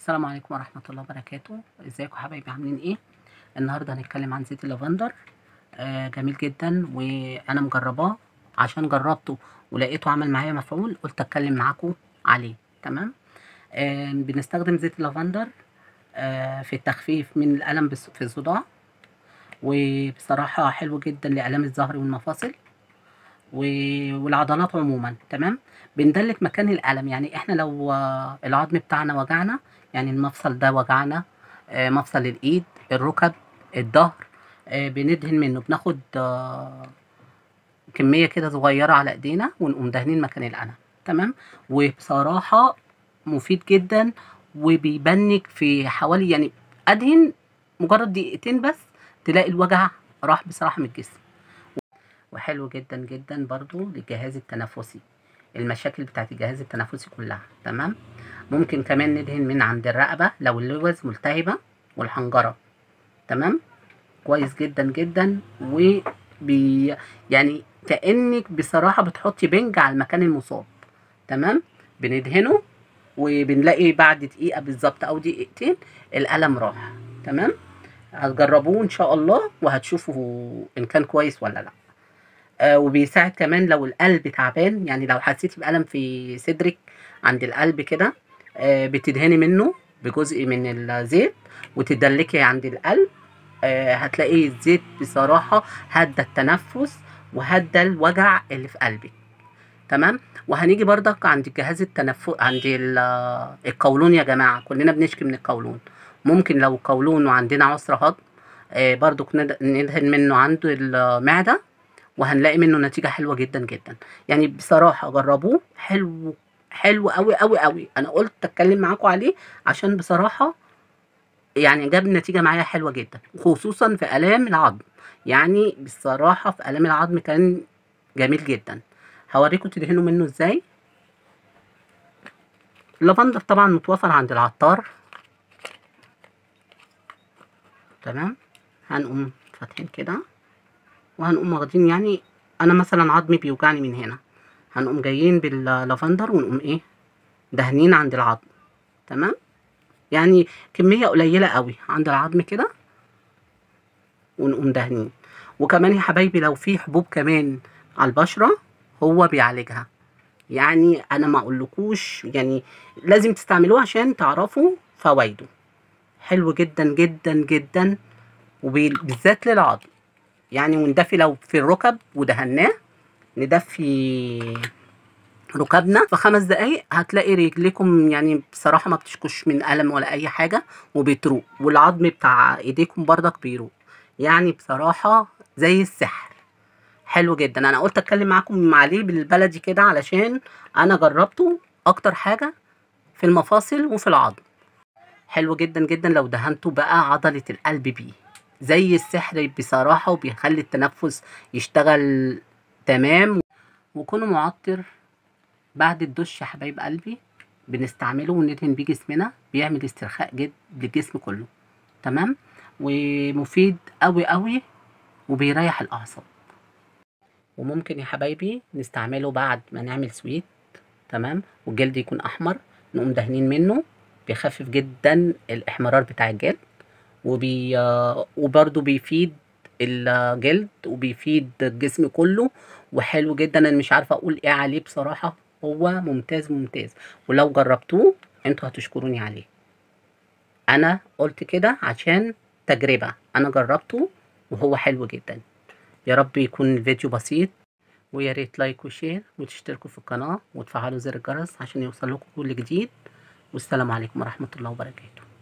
السلام عليكم ورحمة الله وبركاته. ازيكم حبايبي، عاملين ايه؟ النهارده هنتكلم عن زيت اللافندر. جميل جدا وانا مجرباه، عشان جربته ولقيته عمل معايا مفعول قلت اتكلم معاكم عليه. تمام. بنستخدم زيت اللافندر في التخفيف من الألم في الصداع، وبصراحة حلو جدا لآلام الظهر والمفاصل والعضلات عموما. تمام. بندلك مكان الألم، يعني احنا لو العظم بتاعنا وجعنا، يعني المفصل ده وجعنا، مفصل الإيد، الركب، الظهر، بندهن منه، بناخد كمية كده صغيرة على ايدينا ونقوم دهنين مكان الألم. تمام. وبصراحة مفيد جدا، وبيبنك في حوالي، يعني أدهن مجرد دقيقتين بس تلاقي الوجع راح بصراحة من الجسم. وحلو جدا جدا برضو للجهاز التنفسي، المشاكل بتاعت الجهاز التنفسي كلها. تمام. ممكن كمان ندهن من عند الرقبة لو اللوز ملتهبة والحنجرة. تمام. كويس جدا جدا، يعني كأنك بصراحة بتحطي بنج على المكان المصاب. تمام. بندهنه وبنلاقي بعد دقيقة بالظبط أو دقيقتين الألم راح. تمام. هتجربوه إن شاء الله وهتشوفوا إن كان كويس ولا لأ. وبيساعد كمان لو القلب تعبان، يعني لو حسيتي بألم في صدرك عند القلب كده، بتدهني منه بجزء من الزيت وتدلكي عند القلب. هتلاقي الزيت بصراحة هدى التنفس وهدى الوجع اللي في قلبك. تمام. وهنيجي برضك عند الجهاز التنفس، عند القولون. يا جماعة كلنا بنشكي من القولون. ممكن لو قولون وعندنا عسر هضم، برضك ندهن منه عند المعدة، وهنلاقي منه نتيجة حلوة جدا جدا. يعني بصراحة جربوه، حلو، حلو قوي قوي قوي. انا قلت اتكلم معاكم عليه عشان بصراحة يعني جاب نتيجة معايا حلوة جدا، خصوصا في آلام العظم. يعني بصراحة في آلام العظم كان جميل جدا. هوريكم تدهنوا منه ازاي. اللافندر طبعا متوفر عند العطار. تمام. هنقوم فاتحين كده وهنقوم واخدين، يعني انا مثلا عظمي بيوجعني من هنا، هنقوم جايين باللافندر ونقوم ايه دهنين عند العظم. تمام. يعني كمية قليلة قوي عند العظم كده ونقوم دهنين. وكمان يا حبايبي لو في حبوب كمان على البشرة هو بيعالجها. يعني انا ما اقولكوش، يعني لازم تستعملوه عشان تعرفوا فوائده. حلو جدا جدا جدا، وبالذات للعظم. يعني وندفي لو في الركب ودهناه، ندفي ركبنا في 5 دقايق هتلاقي رجليكم يعني بصراحة ما بتشكوش من ألم ولا أي حاجة، وبتروق، والعظم بتاع إيديكم برضك بيروق. يعني بصراحة زي السحر. حلو جدا. أنا قلت أتكلم معاكم عليه بالبلدي كده علشان أنا جربته أكتر حاجة في المفاصل وفي العظم. حلو جدا جدا لو دهنتوا بقى عضلة القلب بيه، زي السحر بصراحة، وبيخلي التنفس يشتغل تمام. وكونه معطر بعد الدش يا حبايب قلبي بنستعمله وندهن بيه جسمنا، بيعمل استرخاء للجسم كله. تمام. ومفيد قوي قوي وبيريح الاعصاب. وممكن يا حبايبي نستعمله بعد ما نعمل سويت. تمام. والجلد يكون احمر، نقوم دهنين منه، بيخفف جدا الاحمرار بتاع الجلد، وبرده بيفيد الجلد وبيفيد الجسم كله. وحلو جدا، انا مش عارفه اقول ايه عليه بصراحه. هو ممتاز ممتاز، ولو جربتوه انتوا هتشكروني عليه. انا قلت كده عشان تجربه، انا جربته وهو حلو جدا. يا رب يكون الفيديو بسيط، ويا ريت لايك وشير وتشتركوا في القناه وتفعلوا زر الجرس عشان يوصل لكم كل جديد. والسلام عليكم ورحمه الله وبركاته.